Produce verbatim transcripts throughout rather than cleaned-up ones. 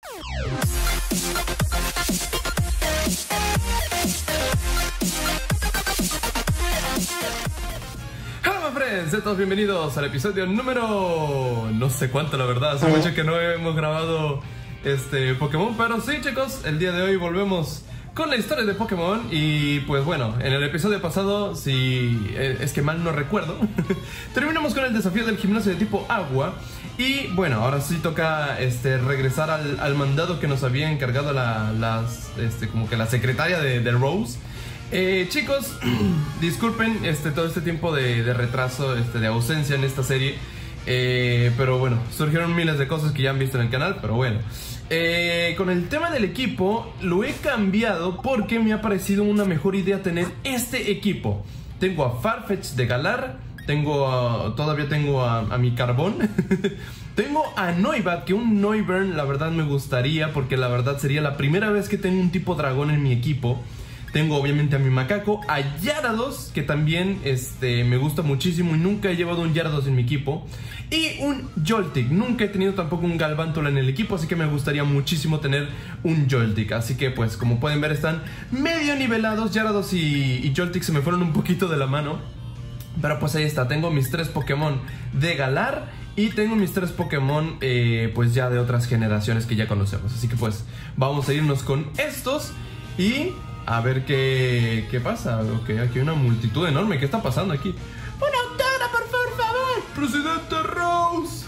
Hola friends, sean todos bienvenidos al episodio número... no sé cuánto la verdad, hace mucho que no hemos grabado este Pokémon, pero sí chicos, el día de hoy volvemos con la historia de Pokémon. Y pues bueno, en el episodio pasado, si es que mal no recuerdo, terminamos con el desafío del gimnasio de tipo agua. Y bueno, ahora sí toca este, regresar al, al mandado que nos había encargado la, las, este, como que la secretaria de, de Rose. Eh, chicos, disculpen este, todo este tiempo de, de retraso, este, de ausencia en esta serie. Eh, pero bueno, surgieron miles de cosas que ya han visto en el canal, pero bueno. Eh, con el tema del equipo, lo he cambiado porque me ha parecido una mejor idea tener este equipo. Tengo a Farfetch de Galar, tengo a, todavía tengo a, a mi Carbón. Tengo a Noibat, que un Noivern la verdad me gustaría, porque la verdad sería la primera vez que tengo un tipo dragón en mi equipo. Tengo obviamente a mi Macaco, a Gyarados, que también este, me gusta muchísimo y nunca he llevado un Gyarados en mi equipo. Y un Joltik, nunca he tenido tampoco un Galvantula en el equipo, así que me gustaría muchísimo tener un Joltik. Así que pues como pueden ver están medio nivelados, Gyarados y, y Joltik se me fueron un poquito de la mano. Pero pues ahí está, tengo mis tres Pokémon de Galar y tengo mis tres Pokémon eh, pues ya de otras generaciones que ya conocemos. Así que pues vamos a irnos con estos y... a ver qué, qué pasa. Ok, aquí hay una multitud enorme. ¿Qué está pasando aquí? ¡Una autógrafo, por favor! ¡Presidente Rose!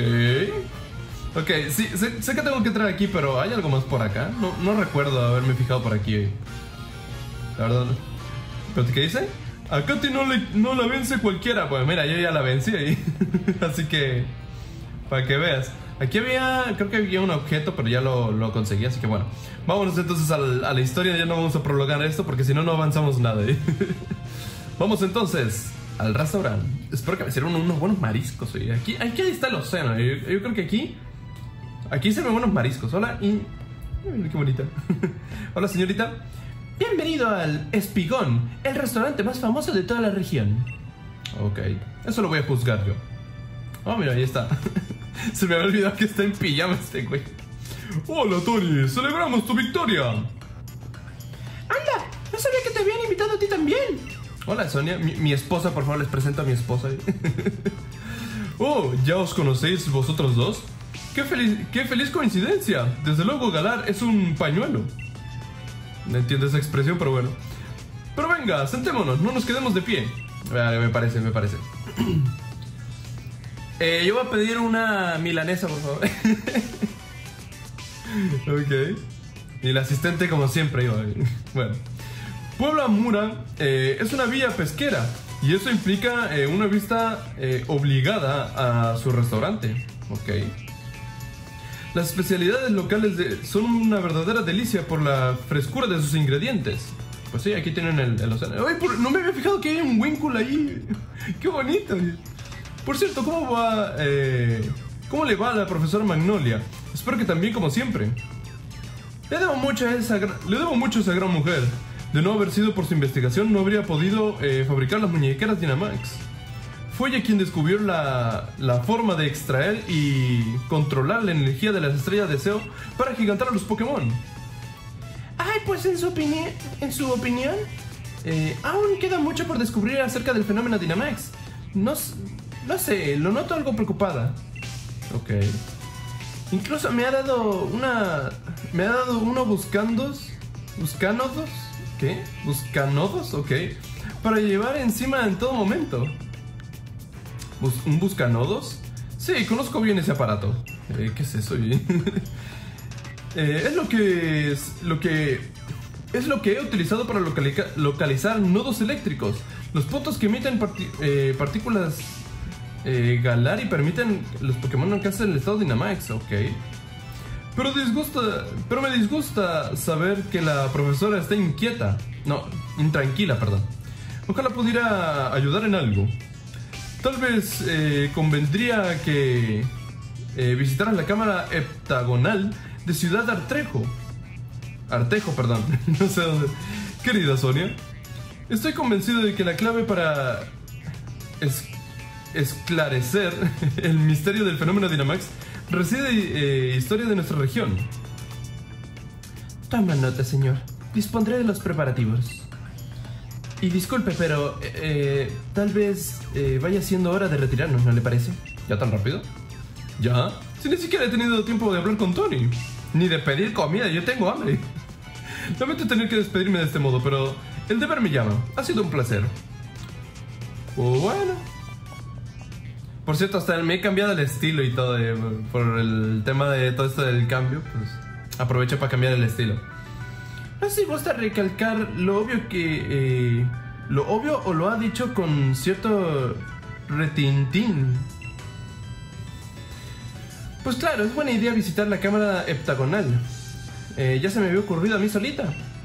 Ok. Ok, sí, sé, sé que tengo que entrar aquí, pero ¿hay algo más por acá? No, no recuerdo haberme fijado por aquí. La verdad no. ¿Pero qué dice? A Katy no, le, no la vence cualquiera. Pues mira, yo ya la vencí ahí. Así que... para que veas. Aquí había, creo que había un objeto, pero ya lo, lo conseguí, así que bueno. Vámonos entonces al, a la historia, ya no vamos a prolongar esto porque si no, no avanzamos nada, ¿eh? Vamos entonces al restaurante. Espero que me sirvan unos buenos mariscos, ¿eh? Aquí, aquí está el océano, ¿eh? Yo, yo creo que aquí, aquí se ven buenos mariscos. Hola, y... Ay, qué bonita. Hola, señorita. Bienvenido al Espigón, el restaurante más famoso de toda la región. Ok, eso lo voy a juzgar yo. Oh, mira, ahí está. Se me había olvidado que está en pijama este güey. Hola, Tony, celebramos tu victoria. Anda, no sabía que te habían invitado a ti también. Hola, Sonia, mi, mi esposa, por favor, les presento a mi esposa. Oh, ¿ya os conocéis vosotros dos? ¡Qué feliz, qué feliz coincidencia! Desde luego, Galar es un pañuelo. No entiendo esa expresión, pero bueno. Pero venga, sentémonos, no nos quedemos de pie. Vale, me parece, me parece. Eh, yo voy a pedir una milanesa, por favor. Ok. Y el asistente, como siempre, iba. Bueno. Pueblo Amura eh, es una villa pesquera. Y eso implica eh, una visita eh, obligada a su restaurante. Ok. Las especialidades locales de, son una verdadera delicia por la frescura de sus ingredientes. Pues sí, aquí tienen el, el océano. Ay, por, no me había fijado que hay un Winkle ahí. Qué bonito. Por cierto, ¿cómo va, eh, cómo le va a la profesora Magnolia? Espero que también como siempre. Le debo mucho a esa, le debo mucho a esa gran mujer. De no haber sido por su investigación, no habría podido eh, fabricar las muñequeras Dynamax. Fue ella quien descubrió la, la forma de extraer y controlar la energía de las estrellas de deseo para agigantar a los Pokémon. Ay, pues en su opinión, en su opinión, eh, aún queda mucho por descubrir acerca del fenómeno Dynamax. No No sé, lo noto algo preocupada. Ok. Incluso me ha dado una... Me ha dado uno buscandos... ¿Buscanodos? ¿Qué? ¿Buscanodos? Ok. Para llevar encima en todo momento. ¿Bus ¿Un buscanodos? Sí, conozco bien ese aparato. Eh, ¿Qué es eso? eh, es lo que... Es lo que... Es lo que he utilizado para localiza localizar nodos eléctricos. Los puntos que emiten parti eh, partículas... Eh, Galar y permiten los Pokémon no alcanzan el estado Dynamax, ok. Pero disgusta, pero me disgusta saber que la profesora está inquieta. No, intranquila, perdón. Ojalá pudiera ayudar en algo. Tal vez eh, convendría que eh, visitaras la cámara heptagonal de Ciudad Artrejo. Artejo, perdón. No sé dónde. Querida Sonia, estoy convencido de que la clave para es esclarecer el misterio del fenómeno Dynamax reside eh, historia de nuestra región. Toma nota, señor. Dispondré de los preparativos. Y disculpe, pero eh, tal vez eh, vaya siendo hora de retirarnos, ¿no le parece? ¿Ya tan rápido? ¿Ya? Si ni siquiera he tenido tiempo de hablar con Tony. Ni de pedir comida, yo tengo hambre. Lamento tener que despedirme de este modo, pero el deber me llama. Ha sido un placer. Bueno. Por cierto, hasta me he cambiado el estilo y todo. Eh, por el tema de todo esto del cambio, pues aprovecho para cambiar el estilo. No sé si gusta recalcar lo obvio que... Eh, lo obvio o lo ha dicho con cierto retintín. Pues claro, es buena idea visitar la cámara heptagonal. Eh, ya se me había ocurrido a mí solita.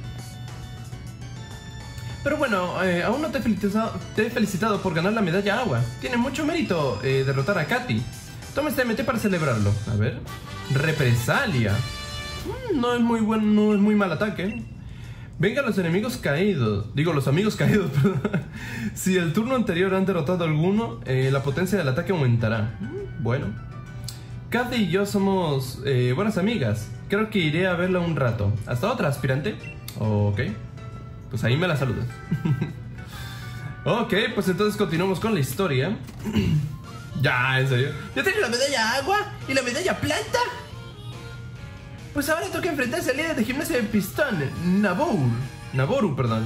Pero bueno, eh, aún no te he, felicitado, te he felicitado por ganar la medalla agua. Tiene mucho mérito eh, derrotar a Katy. Toma este M T para celebrarlo. A ver. Represalia. Mm, no es muy buen, no es muy mal ataque. Venga los enemigos caídos. Digo, los amigos caídos, perdón. Si el turno anterior han derrotado a alguno, eh, la potencia del ataque aumentará. Mm, bueno. Katy y yo somos eh, buenas amigas. Creo que iré a verla un rato. ¿Hasta otra, aspirante? Ok. Pues ahí me la saludas. Ok, pues entonces continuamos con la historia. Ya, en serio. ¿Yo tengo la medalla agua y la medalla plata? Pues ahora toca enfrentarse al líder de gimnasia de pistón, Naboru. Naboru, perdón.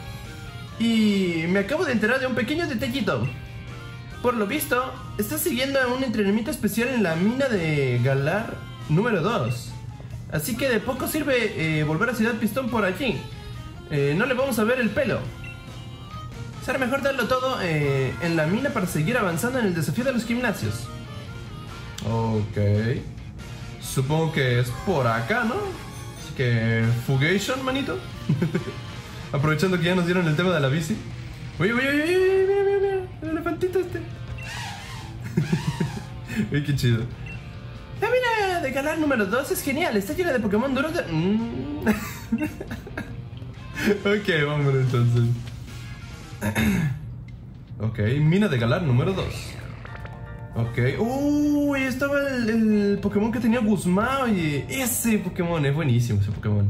Y me acabo de enterar de un pequeño detallito. Por lo visto, está siguiendo un entrenamiento especial en la mina de Galar número dos. Así que de poco sirve eh, volver a Ciudad Pistón por allí. Eh, no le vamos a ver el pelo. Será mejor darlo todo eh, en la mina para seguir avanzando en el desafío de los gimnasios. Ok. Supongo que es por acá, ¿no? Así que... Fugation, manito. Aprovechando que ya nos dieron el tema de la bici. Oye, oye, oye, oye, mira, mira, mira. El elefantito este. Uy, qué chido. La mina de Galar número dos es genial. Está llena de Pokémon duros de... Mm. Ok, vámonos entonces. Ok, mina de Galar número dos. Ok, uy, uh, estaba el, el Pokémon que tenía Guzmán. Oye, ese Pokémon es buenísimo, ese Pokémon.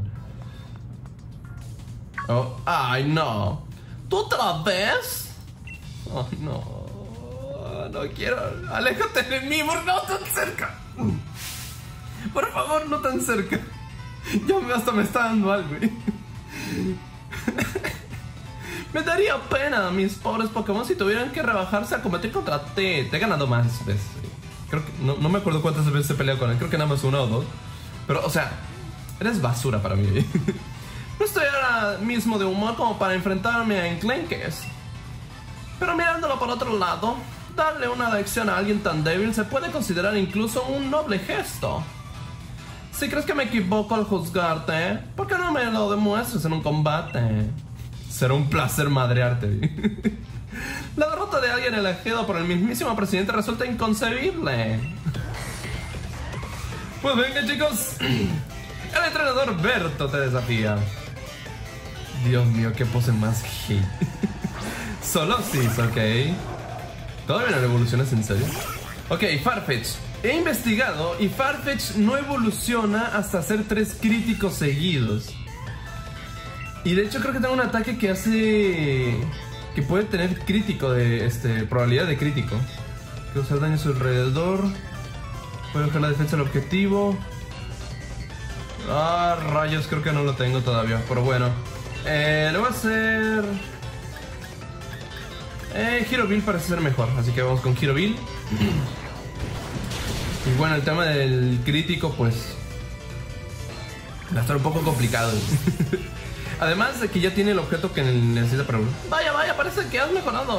Oh, ay, no. ¿Tú otra vez? Oh, no. No quiero. Aléjate de mí, por no tan cerca. Por favor, no tan cerca. Ya hasta me está dando algo. Me daría pena a mis pobres Pokémon si tuvieran que rebajarse a combatir contra ti. Te he ganado más veces. Creo que no, no me acuerdo cuántas veces he peleado con él. Creo que nada más una o dos. Pero, o sea, eres basura para mí. No estoy ahora mismo de humor como para enfrentarme a enclenques. Pero mirándolo por otro lado, darle una lección a alguien tan débil se puede considerar incluso un noble gesto. Si crees que me equivoco al juzgarte, ¿por qué no me lo demuestres en un combate? Será un placer madrearte. La derrota de alguien elegido por el mismísimo presidente resulta inconcebible. Pues venga, chicos. El entrenador Berto te desafía. Dios mío, qué pose más hit. Solo sí, ok. ¿Todavía no evolucionas en serio? Ok, Farfetch. He investigado y Farfetch no evoluciona hasta hacer tres críticos seguidos. Y de hecho creo que tengo un ataque que hace... que puede tener crítico de... este... probabilidad de crítico. Causar daño a su alrededor. Puede bajar la defensa del objetivo. Ah, rayos, creo que no lo tengo todavía. Pero bueno. Eh, le voy a hacer... Eh, Hero Bill parece ser mejor. Así que vamos con Hero Bill. Y bueno, el tema del crítico pues... va a estar un poco complicado. Además de que ya tiene el objeto que necesita para... Vaya, vaya, parece que has mejorado.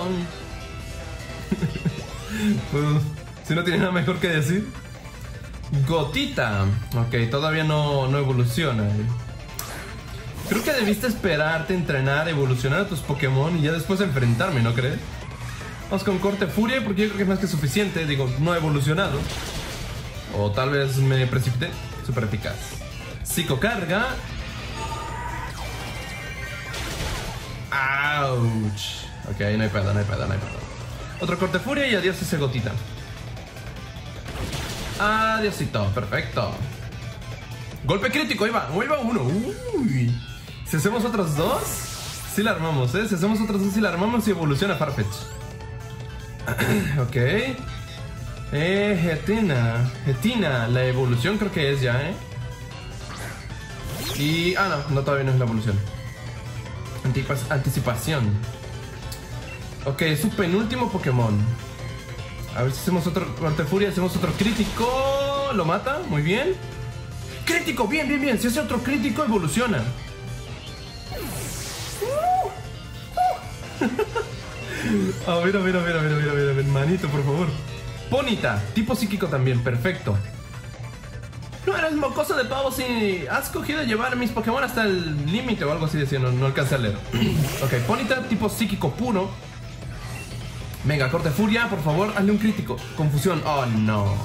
Pues, si no tiene nada mejor que decir. Gotita. Ok, todavía no, no evoluciona. Creo que debiste esperarte, entrenar, evolucionar a tus Pokémon y ya después enfrentarme, ¿no crees? Vamos con Corte Furia porque yo creo que es más que suficiente. Digo, no ha evolucionado. O tal vez me precipité. Súper eficaz. Psicocarga. Ouch. Ok, no hay pedo, no hay pedo, no hay pedo. Otro Corte Furia y adiós ese Gotita. Adiósito, perfecto. Golpe crítico, ahí va, ahí va uno. Uy. Si hacemos otros dos, sí la armamos, ¿eh? Si hacemos otros dos, sí la armamos y evoluciona Farfetch. Ok. Eh, Hetina. Hetina, la evolución creo que es ya, ¿eh? Y... ah, no, no, todavía no es la evolución. Antipas Anticipación. Ok, es su penúltimo Pokémon. A ver si hacemos otro Corte Furia, hacemos otro crítico. Lo mata, muy bien. Crítico, bien, bien, bien. Si hace otro crítico, evoluciona. A ver, a ver, a ver, a ver, a ver, a ver, a ver, manito, por favor. Ponyta, tipo psíquico también, perfecto. No eres mocoso de pavo si has cogido llevar mis Pokémon hasta el límite o algo así decía, no, no alcancé a leer. Ok, Ponyta, tipo psíquico puro. Venga, Corte Furia, por favor, hazle un crítico. Confusión, oh no.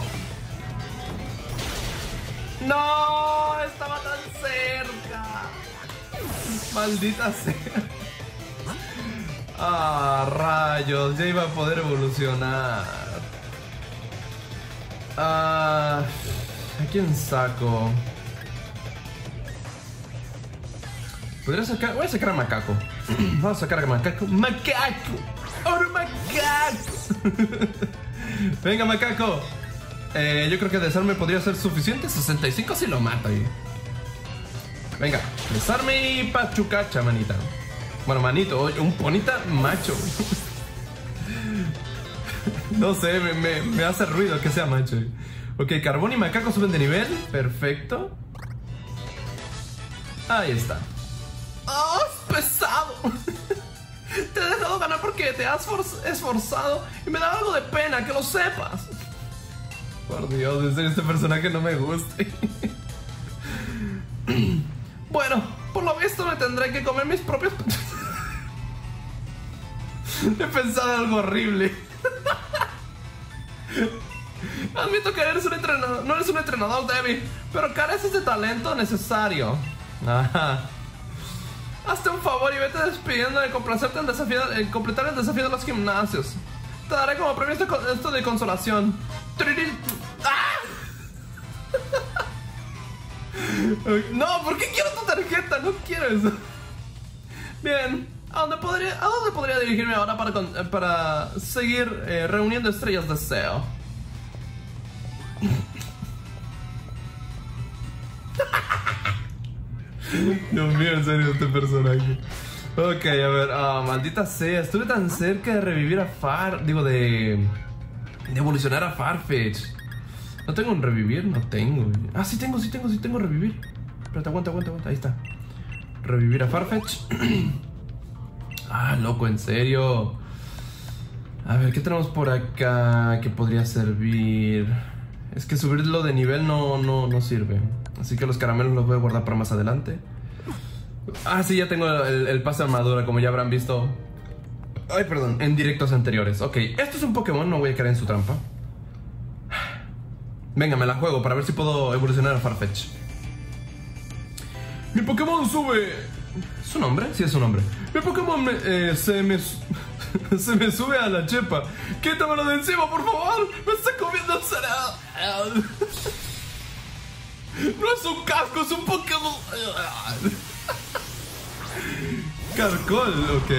No, estaba tan cerca. Maldita sea. Ah, rayos, ya iba a poder evolucionar. Ah, ¿a quién saco? Podría sacar, voy a sacar a Macaco. Vamos a sacar a Macaco. ¡Macaco! ¡Ahora Macaco! Venga, Macaco. Eh, yo creo que desarme podría ser suficiente. sesenta y cinco si lo mata ahí. Venga, desarme y pachucacha, manita. Bueno, manito, un Ponyta macho. No sé, me, me, me hace ruido que sea macho. Ok, Carbón y Macaco suben de nivel. Perfecto. Ahí está. ¡Oh, es pesado! Te he dejado ganar porque te has esforzado y me da algo de pena que lo sepas. Por Dios, en serio, este personaje no me gusta. Bueno, por lo visto me tendré que comer mis propios... He pensado algo horrible. Admito que eres un entrenador, no eres un entrenador débil, pero careces de talento necesario. Ajá. Hazte un favor y vete despidiendo de complacerte en, desafío, en completar el desafío de los gimnasios. Te daré como premio esto, esto de consolación. ¡Ah! No, ¿por qué quiero tu tarjeta? No quiero eso. Bien. ¿A dónde podría, a dónde podría dirigirme ahora para, para seguir eh, reuniendo estrellas de deseo? Dios mío, en serio, este personaje. Ok, a ver, oh, maldita sea, estuve tan cerca de revivir a Far... Digo, de... De evolucionar a Farfetch. ¿No tengo un revivir? No tengo. Ah, sí tengo, sí tengo, sí tengo revivir. Espérate, aguanta, aguanta, aguanta, ahí está. Revivir a Farfetch. Ah, loco, en serio. A ver, ¿qué tenemos por acá que podría servir? Es que subirlo de nivel no, no, no sirve. Así que los caramelos los voy a guardar para más adelante. Ah, sí, ya tengo el, el pase de armadura, como ya habrán visto. Ay, perdón, en directos anteriores. Ok, esto es un Pokémon, no voy a caer en su trampa. Venga, me la juego para ver si puedo evolucionar a Farfetch. Mi Pokémon sube... ¿Su nombre? Sí, es su nombre. Mi Pokémon me, eh, se me... se me sube a la chepa. Quítamelo de encima, por favor. Me está comiendo el cereal. No es un casco, es un Pokémon. Carcol, ok.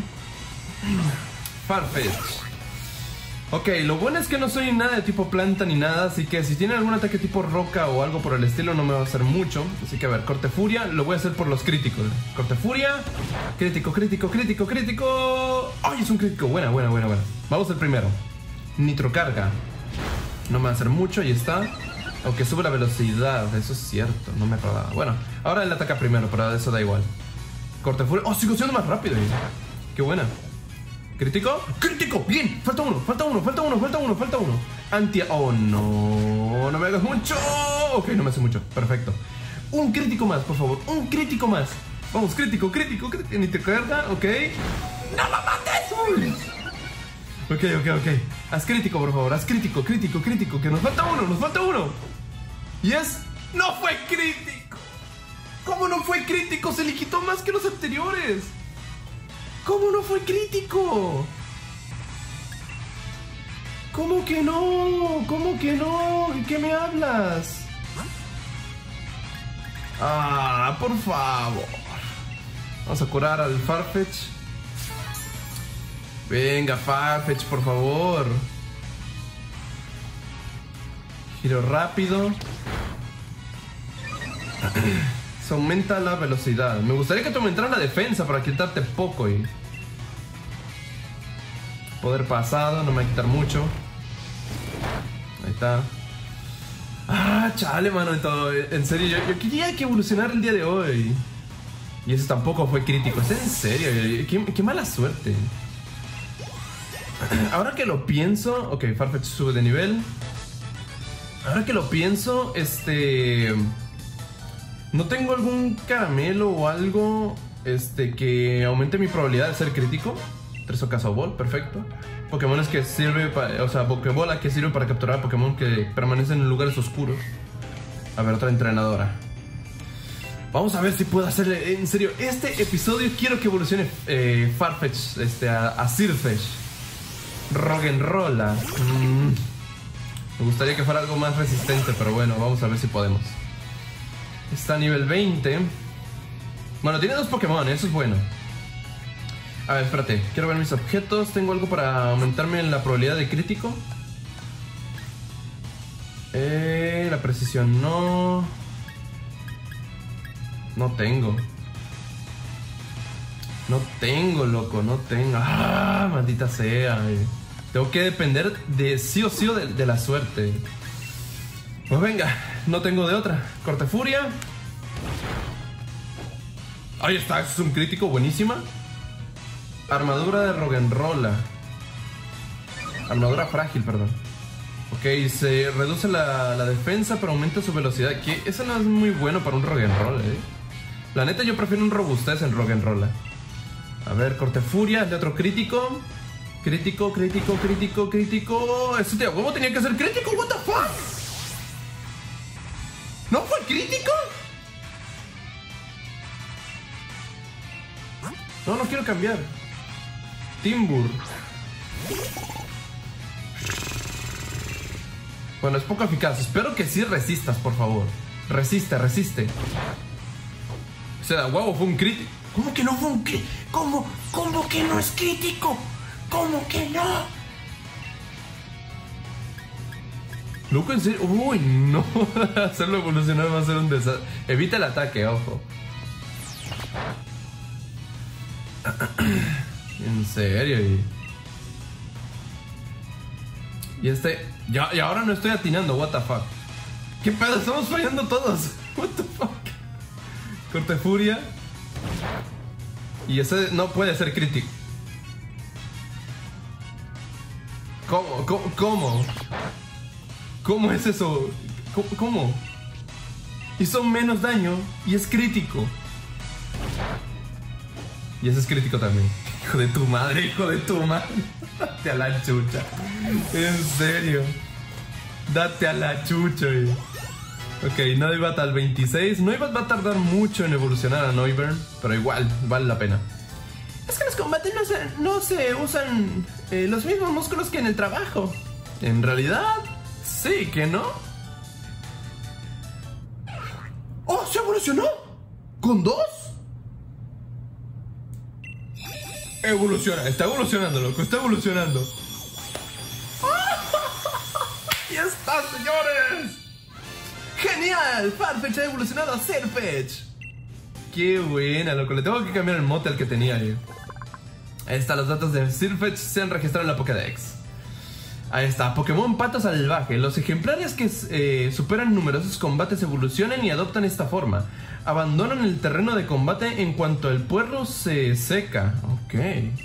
Farfetch. Ok, lo bueno es que no soy nada de tipo planta ni nada, así que si tiene algún ataque tipo roca o algo por el estilo no me va a hacer mucho. Así que a ver, Corte Furia, lo voy a hacer por los críticos. Corte Furia, crítico, crítico, crítico, crítico. ¡Ay, es un crítico! Buena, buena, buena, buena. Vamos al primero. Nitrocarga. No me va a hacer mucho, ahí está. Aunque sube la velocidad, eso es cierto, no me acordaba. Bueno, ahora él ataca primero, pero eso da igual. Corte Furia. ¡Oh, sigo siendo más rápido! ¡Qué buena! ¿Crítico? ¡Crítico! ¡Bien! Falta uno, falta uno, falta uno, falta uno, falta uno. Anti... ¡Oh, no! ¡No me hagas mucho! Ok, no me hace mucho. Perfecto. Un crítico más, por favor. Un crítico más. Vamos, crítico, crítico, crítico. Ni te carga, ok. ¡No lo mates! Uy. Ok, ok, ok. Haz crítico, por favor. Haz crítico, crítico, crítico. Que nos falta uno, nos falta uno. Y es... ¡No fue crítico! ¿Cómo no fue crítico? Se le quitó más que los anteriores. ¿Cómo no fue crítico? ¿Cómo que no? ¿Cómo que no? ¿De qué me hablas? Ah, por favor. Vamos a curar al Farfetch. Venga, Farfetch, por favor. Giro rápido. Se aumenta la velocidad. Me gustaría que te aumentara la defensa para quitarte poco y... Poder pasado, no me va a quitar mucho. Ahí está. Ah, chale, mano, en, todo, en serio, yo, yo quería que evolucionara el día de hoy. Y eso tampoco fue crítico. ¿Es en serio? Qué, qué mala suerte. Ahora que lo pienso... Ok, Farfetch sube de nivel. Ahora que lo pienso, este... ¿No tengo algún caramelo o algo este, que aumente mi probabilidad de ser crítico? Tres Ocaso Ball, perfecto. Pokémon que sirve para... O sea, Pokébola que sirve para capturar Pokémon que permanecen en lugares oscuros. A ver, otra entrenadora. Vamos a ver si puedo hacerle... En serio, este episodio quiero que evolucione eh, Farfetch este, a, a Sirfetch. Roggenrola. Mm. Me gustaría que fuera algo más resistente, pero bueno, vamos a ver si podemos. Está a nivel veinte. Bueno, tiene dos Pokémon, eso es bueno. A ver, espérate, quiero ver mis objetos. ¿Tengo algo para aumentarme la probabilidad de crítico? Eh, la precisión no. No tengo. No tengo, loco, no tengo. Ah, maldita sea. Tengo que depender de sí o sí de, de la suerte. Pues venga, no tengo de otra. Corte Furia. Ahí está, es un crítico, buenísima. Armadura de Roggenrola. Armadura frágil, perdón. Ok, se reduce la, la defensa, pero aumenta su velocidad. Que eso no es muy bueno para un Roggenrola, eh. La neta, yo prefiero un robustez en Roggenrola. A ver, Corte Furia, de otro crítico. Crítico, crítico, crítico, crítico. ¿Eso de huevo tenía que ser crítico? ¿What the fuck? ¿No fue crítico? No, no quiero cambiar. Timbur. Bueno, es poco eficaz. Espero que sí resistas, por favor. Resiste, resiste. O sea, huevo, fue un crítico. ¿Cómo que no fue un crítico? ¿Cómo? ¿Cómo que no es crítico? ¿Cómo que no? Loco, en serio. Uy, no. Hacerlo evolucionar va a ser un desastre. Evita el ataque, ojo. En serio. Y, y este. Ya, y ahora no estoy atinando. What the fuck. ¿Qué pedo? Estamos fallando todos. What the fuck. Corte Furia. Y ese no puede ser crítico. ¿Cómo? ¿Cómo? ¿Cómo? ¿Cómo es eso? ¿Cómo? ¿Cómo? Hizo menos daño y es crítico. Y ese es crítico también. Hijo de tu madre, hijo de tu madre. Date a la chucha. En serio. Date a la chucha. Eh. Ok, Noibat al veintiséis. Noibat va a tardar mucho en evolucionar a Noivern, pero igual, vale la pena. Es que en los combates no se, no se usan eh, los mismos músculos que en el trabajo. En realidad, sí, ¿que no? ¡Oh, se evolucionó! ¿Con dos? Evoluciona, está evolucionando, loco, está evolucionando. ¡Ahí está, señores! ¡Genial! Farfetch ha evolucionado a Sirfetch. ¡Qué buena, loco! Le tengo que cambiar el mote al que tenía yo. Ahí está, los datos de Sirfetch se han registrado en la Pokédex. Ahí está, Pokémon Pato Salvaje. Los ejemplares que eh, superan numerosos combates evolucionan y adoptan esta forma. Abandonan el terreno de combate en cuanto el puerro se seca. Ok.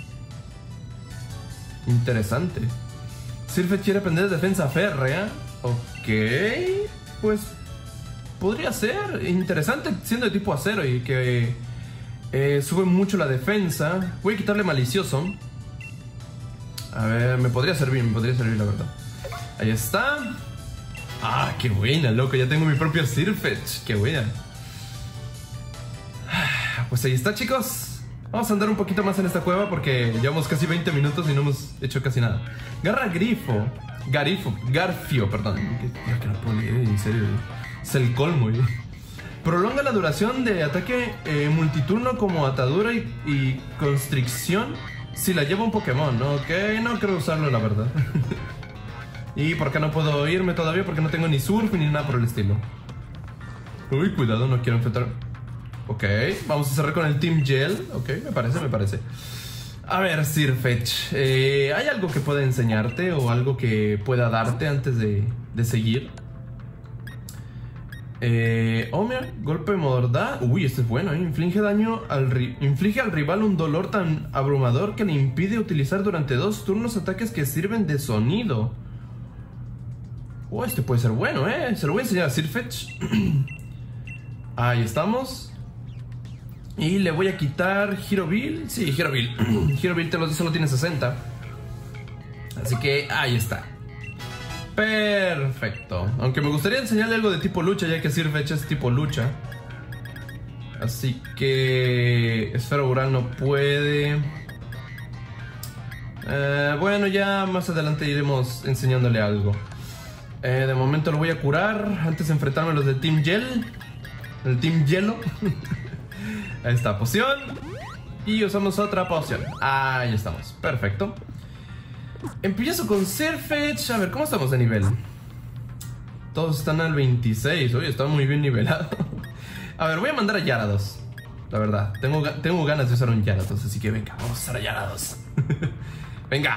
Interesante. Sirfetch quiere aprender defensa férrea. Ok. Pues podría ser interesante siendo de tipo acero y que eh, sube mucho la defensa. Voy a quitarle malicioso. A ver, me podría servir, me podría servir la verdad. Ahí está. Ah, qué buena, loco. Ya tengo mi propio Sirfetch. Qué buena. Pues ahí está, chicos. Vamos a andar un poquito más en esta cueva porque llevamos casi veinte minutos y no hemos hecho casi nada. Garra Grifo. Garifo. Garfio, perdón. Ya que no puedo leer, en serio. Es el colmo, ¿eh? Prolonga la duración de ataque eh, multiturno como atadura y, y constricción si la lleva un Pokémon. Ok, no creo usarlo, la verdad. ¿Y por qué no puedo irme todavía? Porque no tengo ni surf ni nada por el estilo. Uy, cuidado, no quiero enfrentar. Ok, vamos a cerrar con el Team Gel. Ok, me parece, me parece. A ver, Sirfetch, eh, ¿hay algo que pueda enseñarte o algo que pueda darte antes de, de seguir? Eh, oh, mira, golpe mordaz. Uy, este es bueno, ¿eh? Inflige daño al ri inflige al rival un dolor tan abrumador que le impide utilizar durante dos turnos ataques que sirven de sonido. Oh, este puede ser bueno, ¿eh? Se lo voy a enseñar a Sirfetch. Ahí estamos. Y le voy a quitar Giroville. Sí, Giroville. Giroville solo tiene sesenta. Así que ahí está. Perfecto. Aunque me gustaría enseñarle algo de tipo lucha, ya que Sirfetch es tipo lucha. Así que Esfera Ural no puede. eh, Bueno, ya más adelante iremos enseñándole algo. eh, De momento lo voy a curar antes de enfrentarme a los del Team Gel. El Team Hielo. Ahí está, poción. Y usamos otra poción. Ahí estamos, perfecto. Empiezo con Sirfetch. A ver, ¿cómo estamos de nivel? Todos están al veintiséis. Oye, está muy bien nivelado. A ver, voy a mandar a Gyarados. La verdad, tengo, tengo ganas de usar un Gyarados. Así que venga, vamos a usar a Gyarados. Venga.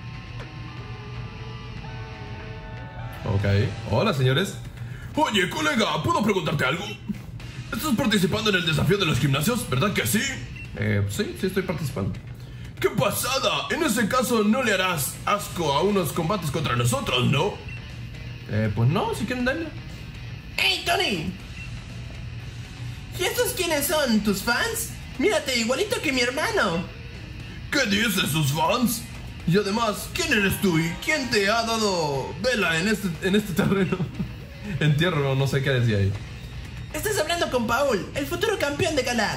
Ok, hola señores. Oye, colega, ¿puedo preguntarte algo? ¿Estás participando en el desafío de los gimnasios? ¿Verdad que sí? Eh, sí, sí estoy participando. ¡Qué pasada! En ese caso no le harás asco a unos combates contra nosotros, ¿no? Eh, pues no, si quieren darle. ¡Hey, Tony! ¿Y estos quiénes son? ¿Tus fans? Mírate, igualito que mi hermano. ¿Qué dicen sus fans? Y además, ¿quién eres tú y quién te ha dado vela en este, En este terreno. Entierro, no sé qué decía ahí. Estás hablando con Paul, el futuro campeón de Galar.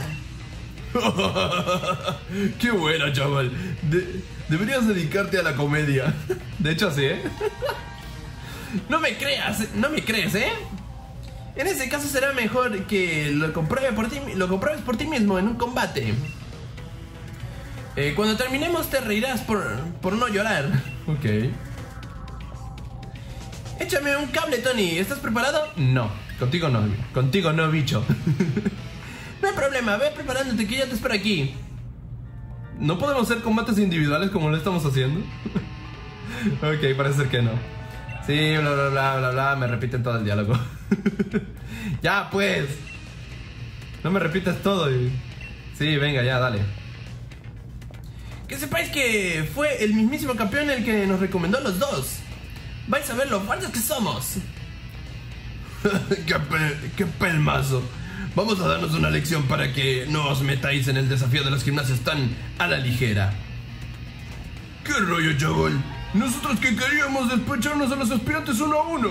¡Qué buena, chaval! De- deberías dedicarte a la comedia. De hecho, sí, ¿eh? No me creas, no me crees, ¿eh? En ese caso será mejor que lo compruebe por ti, lo compruebes por ti mismo en un combate. Eh, cuando terminemos te reirás por, por no llorar. Ok. Échame un cable, Tony. ¿Estás preparado? No, contigo no. Contigo no, bicho. No hay problema, ve preparándote que ya te espero aquí. ¿No podemos hacer combates individuales como lo estamos haciendo? Ok, parece ser que no. Sí, bla, bla, bla, bla, bla. Me repiten todo el diálogo. Ya, pues. No me repitas todo. Y... Sí, venga, ya, dale. Que sepáis que fue el mismísimo campeón el que nos recomendó a los dos. Vais a ver lo fuertes que somos. ¡Qué, pe ¡Qué pelmazo! Vamos a darnos una lección para que no os metáis en el desafío de los gimnasios tan a la ligera. ¿Qué rollo, chaval? Nosotros que queríamos despecharnos a los aspirantes uno a uno.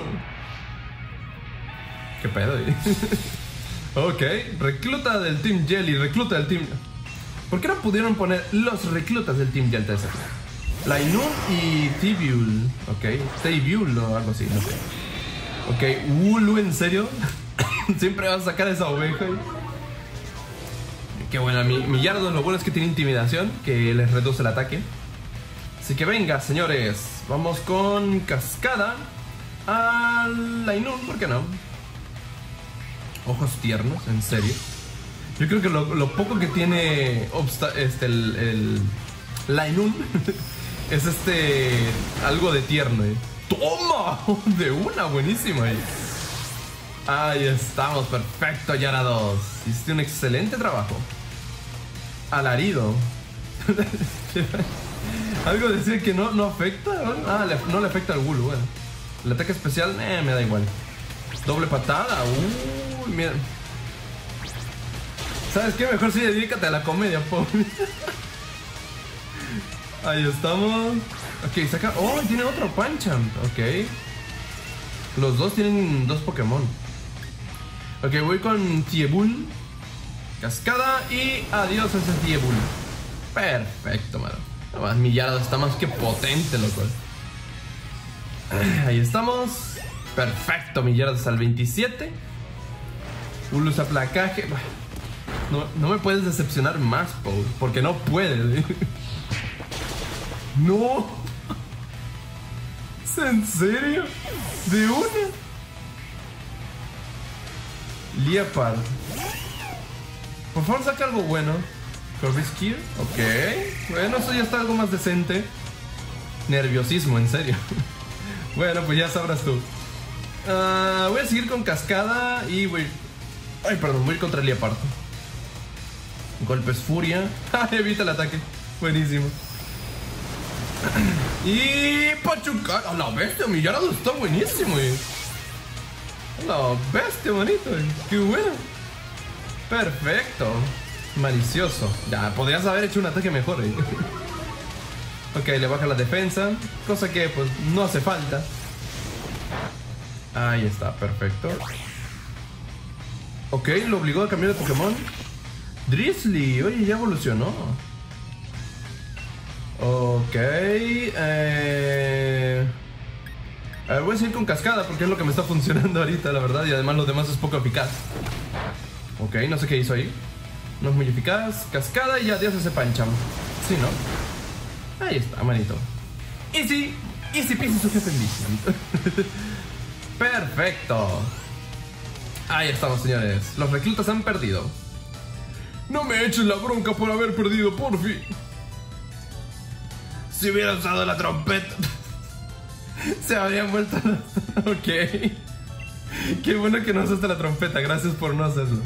¿Qué pedo? Ok, recluta del Team Jelly, recluta del Team... ¿Por qué no pudieron poner los reclutas del Team Jelly? Lainun y Tibiul. Ok, Tibiul o algo así, no sé. Ok, Wooloo, ¿en serio? Siempre vas a sacar esa oveja. Qué buena, mi, mi Gyarados lo bueno es que tiene intimidación, que les reduce el ataque. Así que venga, señores, vamos con Cascada al Lainun, ¿por qué no? Ojos tiernos, en serio. Yo creo que lo, lo poco que tiene este, el, el Lainun es este algo de tierno, ¿eh? ¡Toma! De una, buenísima, ¿eh? Ahí estamos, perfecto, Gyarados. Hiciste un excelente trabajo. Alarido. Algo decir que no, no afecta. Ah, le, no le afecta al Wooloo, bueno. El ataque especial, eh, me da igual. Doble patada, uy, mira. ¿Sabes qué? Mejor sí, dedícate a la comedia, pobre. Ahí estamos. Ok, saca... Oh, tiene otro Pancham. Ok. Los dos tienen dos Pokémon. Ok, voy con Thievul. Cascada y adiós a ese Thievul. Perfecto, mano. Además, mi Gyarados está más que potente, loco. Ahí estamos. Perfecto, mi Gyarados al veintisiete. Un luzaplacaje. No, no me puedes decepcionar más, Paul, porque no puedes. No. ¿Es en serio? ¿De una? Leopard. Por favor, saca algo bueno. Corviscue. Ok. Bueno, eso ya está algo más decente. Nerviosismo, en serio. Bueno, pues ya sabrás tú. Uh, voy a seguir con Cascada y voy... Ay, perdón, voy a ir contra Leopard. Golpes Furia. Evita el ataque. Buenísimo. Y Pachuca. A la bestia, mi Yarado está buenísimo. Eh. A la bestia, bonito. Eh. Qué bueno. Perfecto. Malicioso. Ya, podrías haber hecho un ataque mejor. Eh. Ok, le baja la defensa. Cosa que pues no hace falta. Ahí está, perfecto. Ok, lo obligó a cambiar de Pokémon. Drizzly, oye, ya evolucionó. Ok, eh... A ver, voy a seguir con Cascada porque es lo que me está funcionando ahorita, la verdad. Y además lo demás es poco eficaz. Ok, no sé qué hizo ahí. No es muy eficaz. Cascada y adiós ese Pancham. Sí, ¿no? Ahí está, manito. Easy, easy peasy su jefe en Vision. Perfecto. Ahí estamos, señores. Los reclutas han perdido. No me eches la bronca por haber perdido, por fin. Si hubiera usado la trompeta, se habrían vuelto. Ok. Qué bueno que no usaste la trompeta. Gracias por no hacerlo.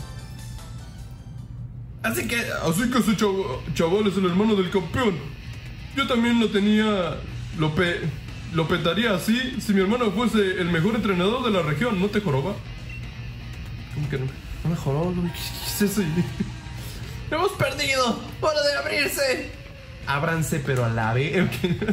Así que... Así que ese chav chaval es el hermano del campeón. Yo también lo tenía... Lo pe... Lo petaría así si mi hermano fuese el mejor entrenador de la región. ¿No te joroba? ¿Cómo que no? No me joroba. ¿Qué es eso? ¡Hemos perdido! ¡Hora de abrirse! Ábranse, pero a la vez.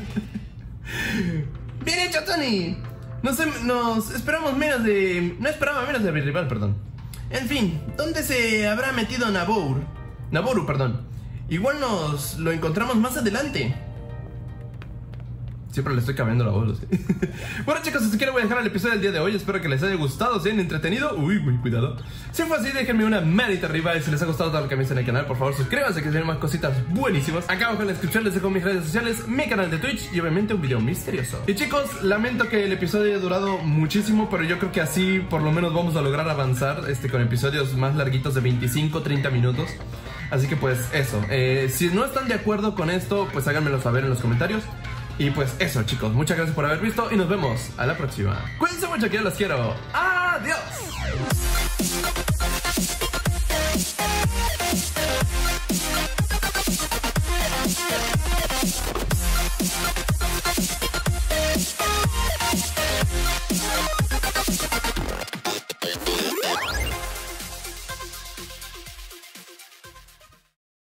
Bien hecho, Tony. Nos, nos esperamos menos de... No esperaba menos de mi rival, perdón. En fin, ¿dónde se habrá metido Naboru? Naboru, perdón. Igual nos lo encontramos más adelante. Siempre le estoy cambiando la voz, ¿sí? Bueno, chicos, si quieren voy a dejar el episodio del día de hoy. Espero que les haya gustado, se hayan entretenido. Uy, muy cuidado. Si fue así, déjenme una manita arriba. Y si les ha gustado todo lo que me dicen en el canal, por favor suscríbanse, que tienen más cositas buenísimas. Acá abajo en la descripción les dejo mis redes sociales, mi canal de Twitch y obviamente un video misterioso. Y chicos, lamento que el episodio haya durado muchísimo, pero yo creo que así por lo menos vamos a lograr avanzar este, con episodios más larguitos de veinticinco, treinta minutos. Así que pues eso, eh, si no están de acuerdo con esto, pues háganmelo saber en los comentarios. Y pues eso, chicos, muchas gracias por haber visto y nos vemos a la próxima. Cuídense mucho, que yo los quiero. ¡Adiós!